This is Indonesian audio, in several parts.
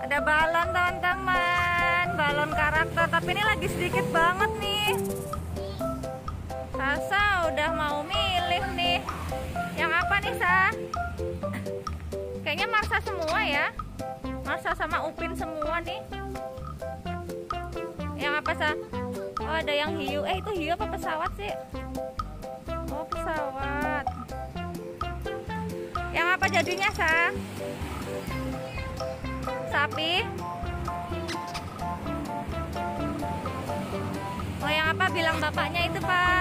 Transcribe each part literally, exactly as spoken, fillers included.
Ada balon teman-teman, balon karakter, tapi ini lagi sedikit banget nih. Sasa udah mau milih nih. Yang apa nih, Sa? Kayaknya Marsha semua ya. Marsha sama Upin semua nih. Yang apa, Sa? Oh, ada yang hiu. Eh, itu hiu apa pesawat sih? Oh, pesawat. Yang apa jadinya, Sa? Sapi. Oh, yang apa bilang bapaknya itu, Pak?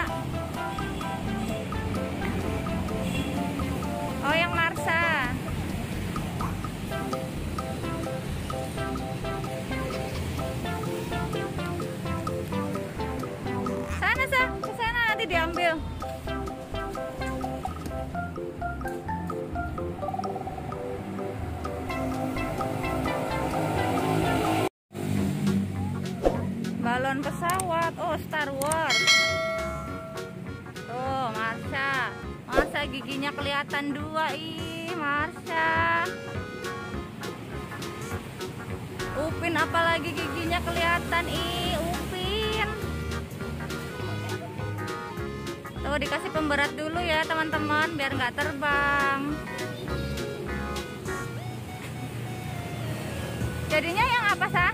Oh, yang Marsha. Sana, Sa, ke sana nanti diambil. Balon pesawat, oh Star Wars. Tuh Marsha, Marsha giginya kelihatan dua, ih Marsha. Upin apalagi giginya kelihatan, ih Upin. Tuh dikasih pemberat dulu ya teman-teman biar nggak terbang. Jadinya yang apa, Sa?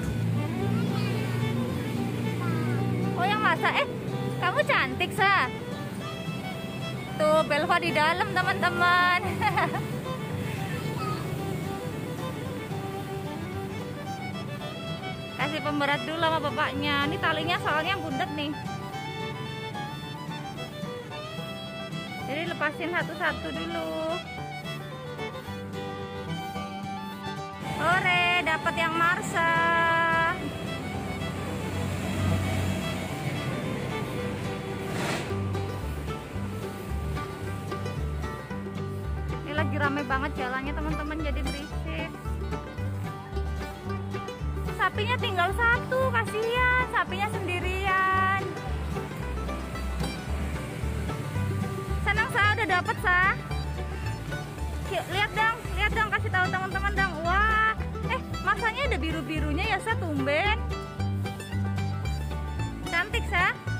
Oh, yang Marsha. Eh, kamu cantik, Sa. Tuh Belva di dalam teman-teman. Kasih pemberat dulu sama bapaknya. Ini talinya soalnya bundet nih. Jadi lepasin satu-satu dulu. Hore, dapat yang Marsha. Ini lagi rame banget jalannya teman-teman, jadi berisik. Sapinya tinggal satu, kasihan. Sapinya sendirian. Senang, Sa, udah dapet, Sa. Yuk, lihat dong, lihat dong, kasih tahu teman-teman dong. Wah, eh, Marshanya ada biru-birunya ya, Sa, tumben. Cantik, Sa.